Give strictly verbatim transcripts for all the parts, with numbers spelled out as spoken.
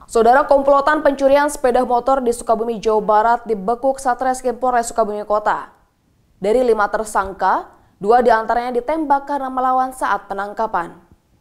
Saudara, komplotan pencurian sepeda motor di Sukabumi, Jawa Barat dibekuk Satreskrim Polres Sukabumi Kota. Dari lima tersangka, dua diantaranya ditembak karena melawan saat penangkapan.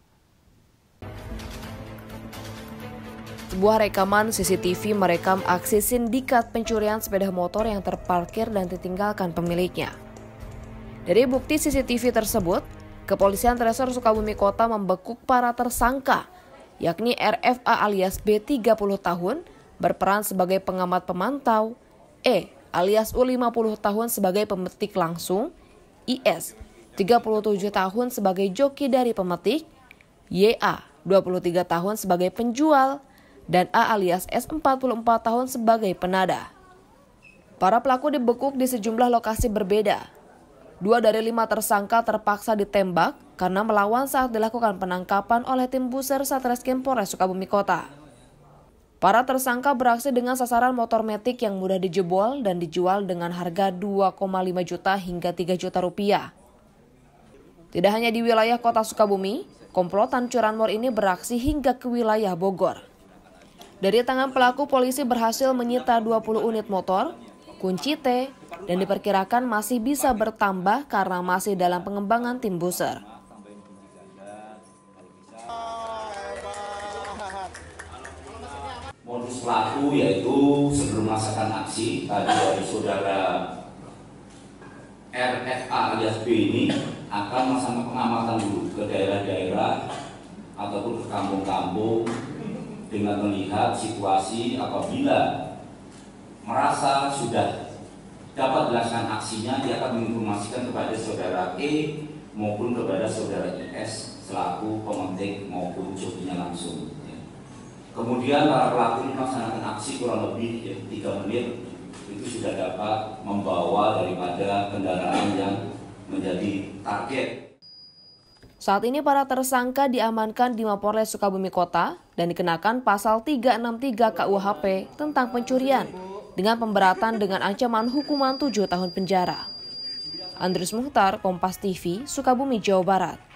Sebuah rekaman C C T V merekam aksi sindikat pencurian sepeda motor yang terparkir dan ditinggalkan pemiliknya. Dari bukti C C T V tersebut, Kepolisian Resor Sukabumi Kota membekuk para tersangka, yakni R F A alias B tiga puluh tahun berperan sebagai pengamat pemantau, E alias U lima puluh tahun sebagai pemetik langsung, I S tiga puluh tujuh tahun sebagai joki dari pemetik, Y A dua puluh tiga tahun sebagai penjual, dan A alias S empat puluh empat tahun sebagai penada. Para pelaku dibekuk di sejumlah lokasi berbeda. Dua dari lima tersangka terpaksa ditembak karena melawan saat dilakukan penangkapan oleh tim Buser Satreskrim Polres Sukabumi Kota. Para tersangka beraksi dengan sasaran motor metik yang mudah dijebol dan dijual dengan harga dua koma lima juta hingga tiga juta rupiah. Tidak hanya di wilayah kota Sukabumi, komplotan curanmor ini beraksi hingga ke wilayah Bogor. Dari tangan pelaku, polisi berhasil menyita dua puluh unit motor, kunci T, dan diperkirakan masih bisa bertambah karena masih dalam pengembangan tim Buser. Modus pelaku yaitu sebelum melaksanakan aksi tadi dari saudara R F A alias B ini akan melaksanakan pengamatan dulu ke daerah-daerah ataupun ke kampung-kampung dengan melihat situasi. Apabila merasa sudah dapat dilaksanakan aksinya, dia akan menginformasikan kepada saudara E maupun kepada saudara I S selaku pemetik maupun jokinya langsung. Kemudian para pelaku melaksanakan aksi kurang lebih ya, tiga menit itu sudah dapat membawa daripada kendaraan yang menjadi target. Saat ini para tersangka diamankan di Mapolres Sukabumi Kota dan dikenakan pasal tiga enam tiga K U H P tentang pencurian dengan pemberatan dengan ancaman hukuman tujuh tahun penjara. Andrius Muhtar, Kompas T V, Sukabumi, Jawa Barat.